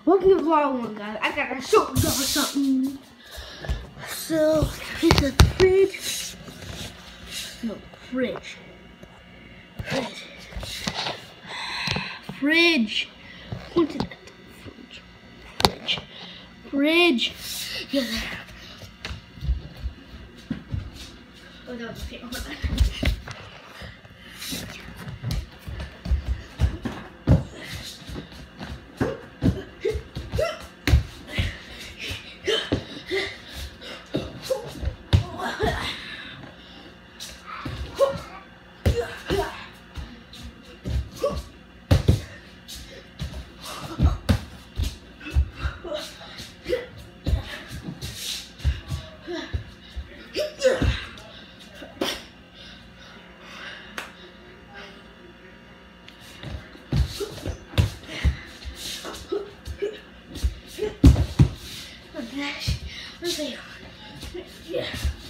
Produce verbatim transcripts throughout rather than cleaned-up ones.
Welcome to vlog one, guys. I gotta show y'all something. So, it's a fridge. No, fridge. Fridge. Fridge. Pointed at the fridge. Fridge. Fridge. Yeah, there. Oh, that was okay. Okay. Yeah.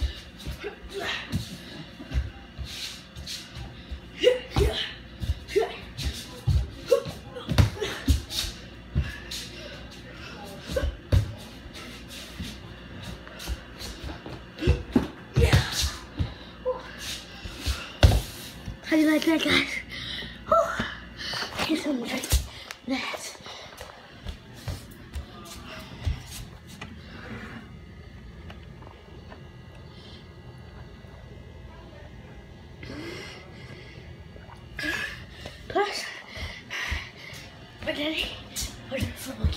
How do you like that, guys? Oh, here's some like that. Plus, my daddy ordered for Loki.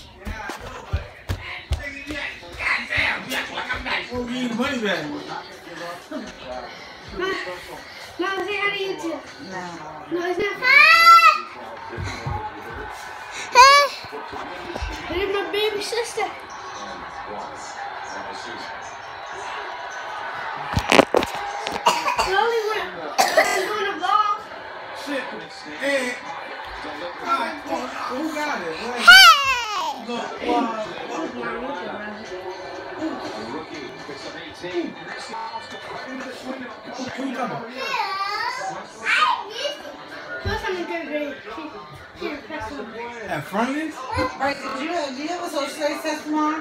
We'll give you the money back. Mom, Mom, say hi to YouTube. No. No, it's not. Hey! There's my baby sister. The only one that's doing a vlog. Shit. Hey. Alright, who got it? Hey! Look, wow. Who you talking about? Plus, I'm in third grade. She, she's a press one. At Friendly's? Right, did you, did you ever so straight test tomorrow?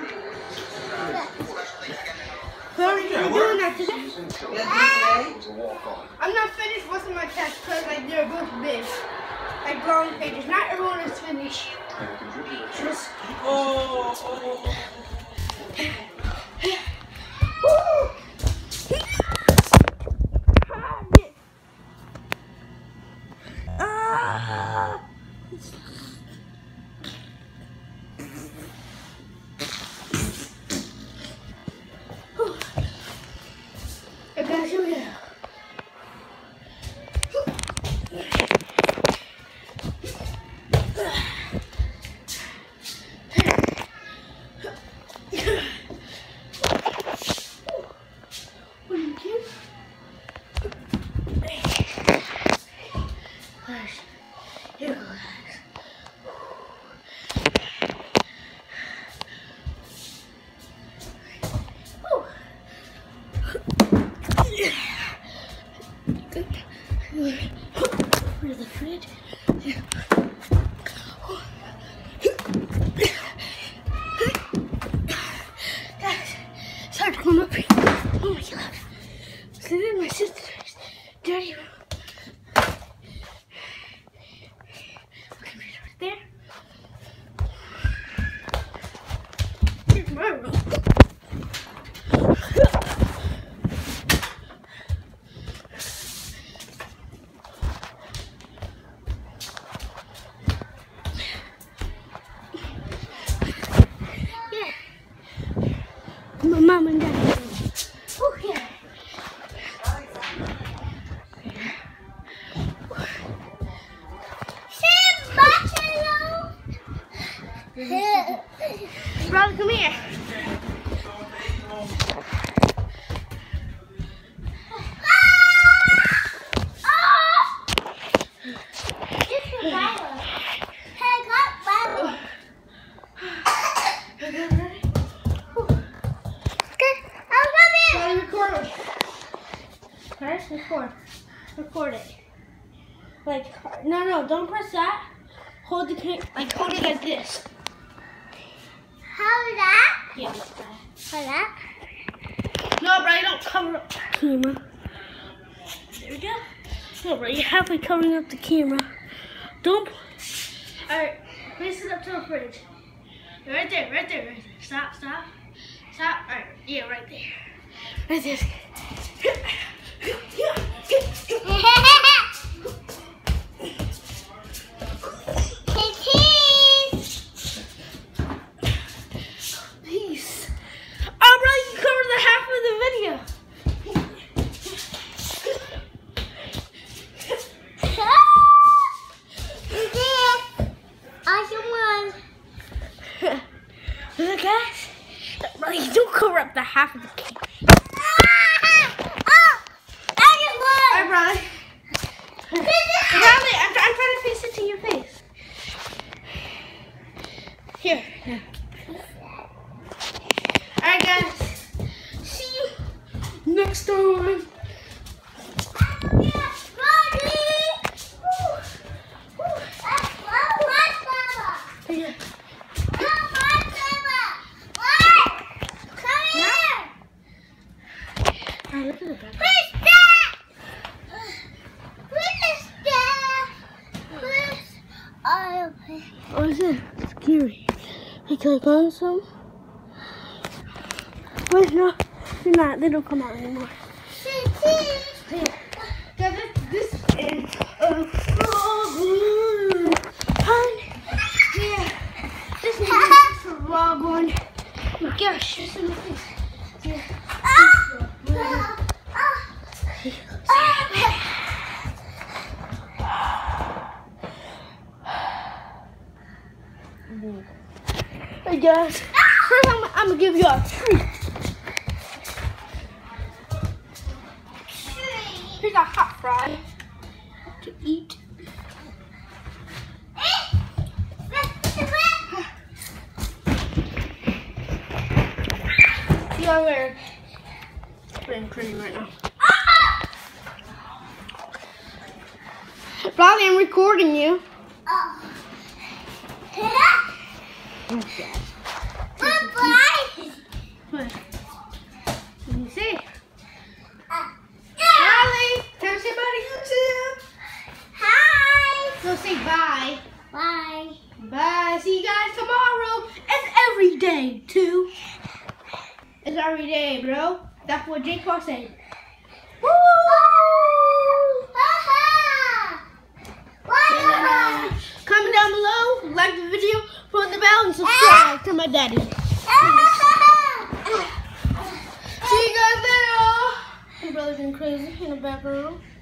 Where are you doing that today? Yes, today. I'm not finished most of my tests because like, they're both big. Like long pages. Not everyone is finished. Just. Oh, oh, oh. Woo! Ah! I gotta show you. What are you doing? Guys, here we go, guys. Where's the fridge? Guys, it's hard to come up here. Oh my god. So then my sister's dirty room. Okay, right there. Here's my room. My mom and dad. Oh yeah. Brother, come here. Press record. Record it. Like, no, no, don't press that. Hold the, like, hold it like this. Yeah, like that. No, bro, you don't cover up the camera. There we go. No, bro, you're halfway covering up the camera. Don't. Alright, place it up to the fridge. Right there, right there, right there. Stop, stop. Stop. Alright, yeah, right there. Right there. Peace. Alright, you covered the half of the video. Look, guys. Right, you don't cover up the half of the cake. Alright, brother. I'm, I'm trying to face it to your face. Here. Here. Alright, guys. See you next time. Yeah. Look at the back. Where's that? Where's that? Where's all of it? What is it? It's scary. Hey, can I find some? Wait, no, they're not. They don't come out anymore. Hey, guys, this, this is a frog one. Yeah, this is a frog one. Oh my gosh, it's in my face. Yeah. Hey guys, first I'm, I'm gonna give you a treat. Here's a hot fry to eat. Yeah, we're being pretty right now. Probably I'm recording you. Oh. Okay. Bye-bye. What? Let me see. Uh, Riley, can I say bye to YouTube? Hi. So say bye. Bye. Bye. See you guys tomorrow. It's every day, too. It's every day, bro. That's what Jake Paul said. Woo! Comment down below, like the video, put the bell, and subscribe to my daddy. See you guys later. My brother's been crazy in the background.